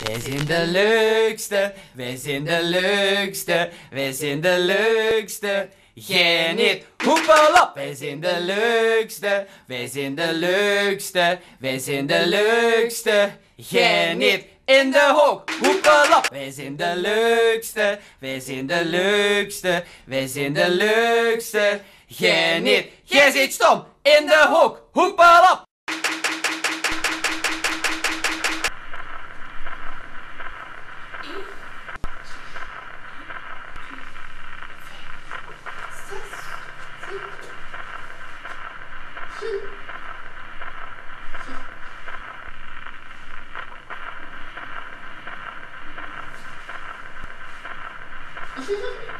Wij zijn de leukste, wij zijn de leukste, wij zijn de leukste. Jij niet, hoepelop! Wij zijn de leukste, wij zijn de leukste, wij zijn de leukste. Jij niet, in de hoek, hoepelop! Wij zijn de leukste, wij zijn de leukste, wij zijn de leukste. Jij niet, jij zit stom, in de hoek, hoepelop! Hehehe